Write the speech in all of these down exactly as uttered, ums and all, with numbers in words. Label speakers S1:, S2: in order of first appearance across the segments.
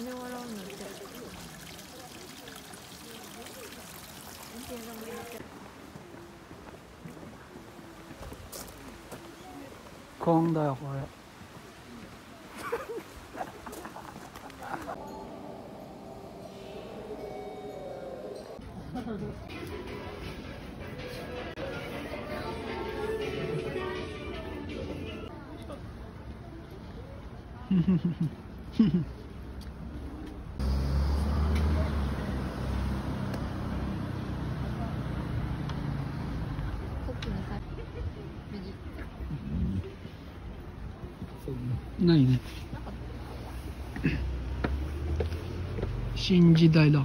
S1: なんで笑うんだって。
S2: 今だよこれ。ないね。新時代だから。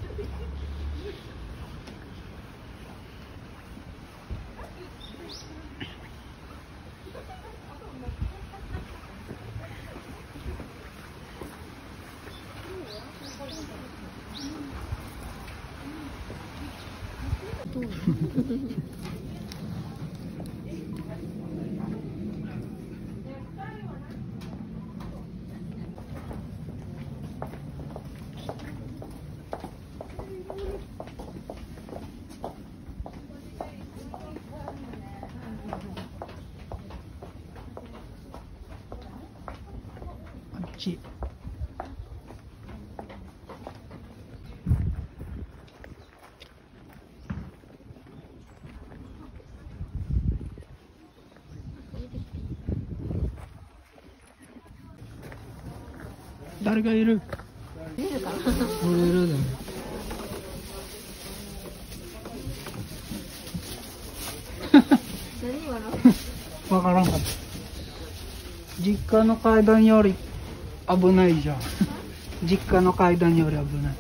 S2: あっち。誰がいる？
S1: 見えるかな？
S2: 俺いるだよ。
S1: 何今の？
S2: わからんかった。実家の階段より危ないじゃん。実家の階段より危ない。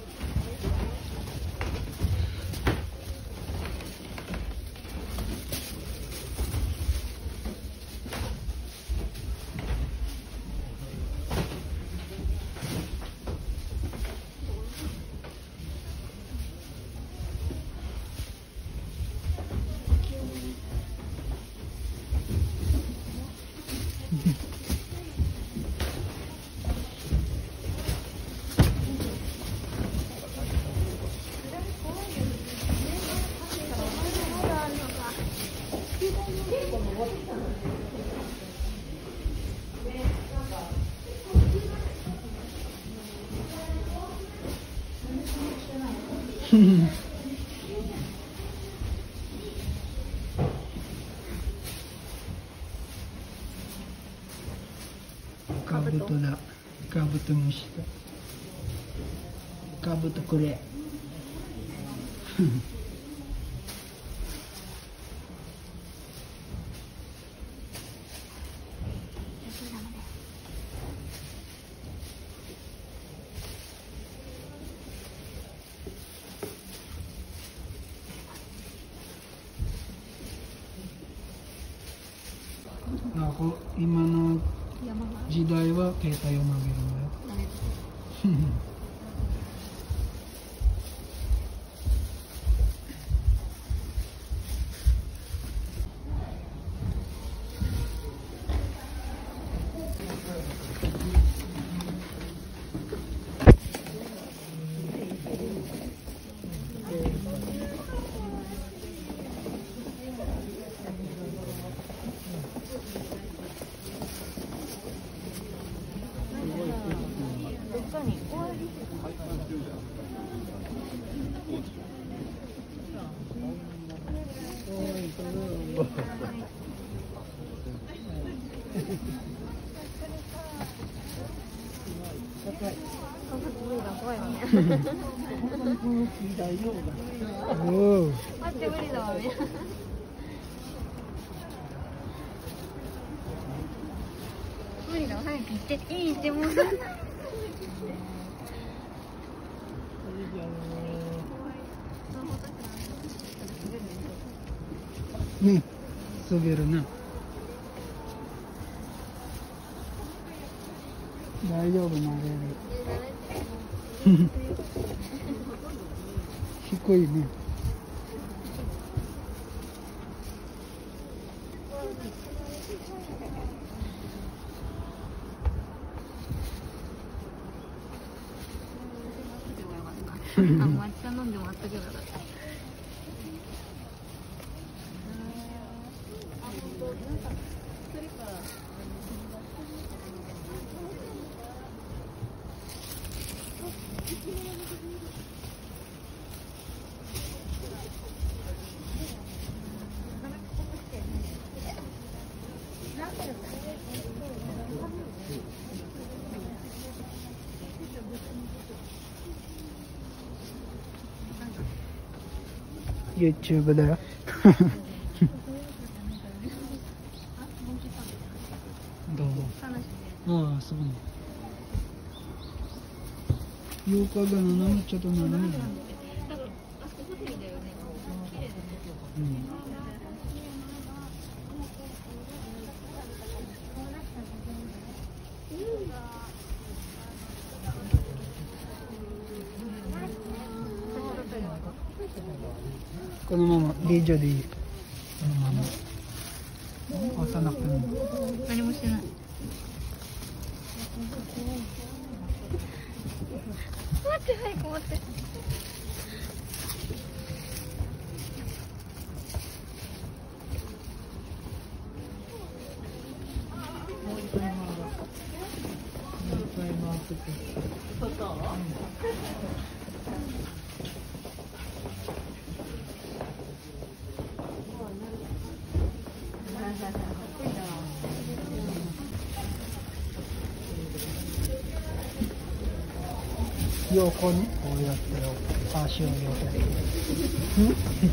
S2: カブトだ。カブトムシだ。カブトくれ。あ、こ今の時代は携帯を投げるんだよ。
S1: 怖いわね。
S2: 大丈夫だ。おお。
S1: 待って無理だわね。無理だわ、早く行って。いいってもう。
S2: ね、滑るな。大丈夫、なれる。低いね。
S1: あ、抹茶飲んでもあったけどだった。
S2: YouTube だよ。どうぞ。ああ、そうね。ようかがななもちょっとななね。うん。このままビデオでいい。このまま押さなくても。
S1: 何もしてない。待って早く待って。
S2: 横にこうやって足を寄せて。うん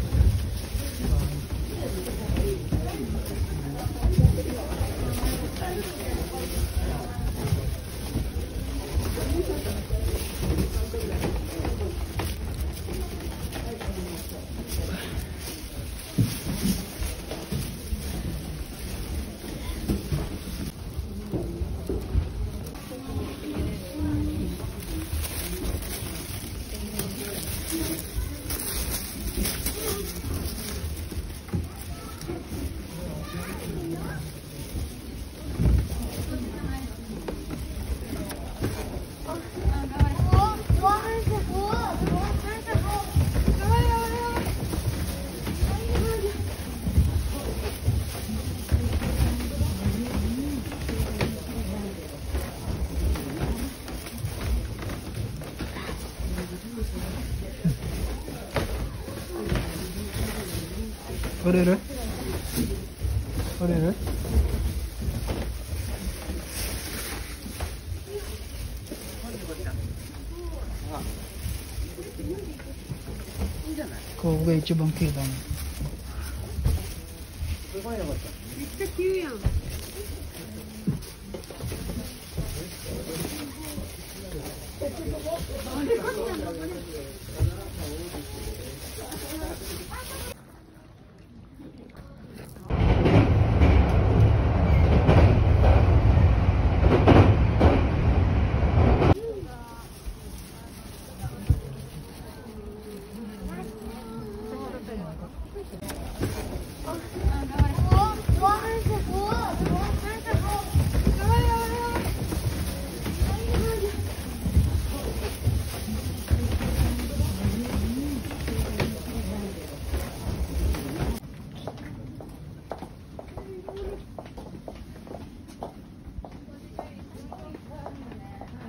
S2: 取れる取れるここが一番綺麗だね。めっちゃ急やん。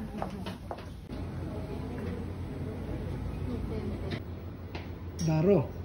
S2: だろう。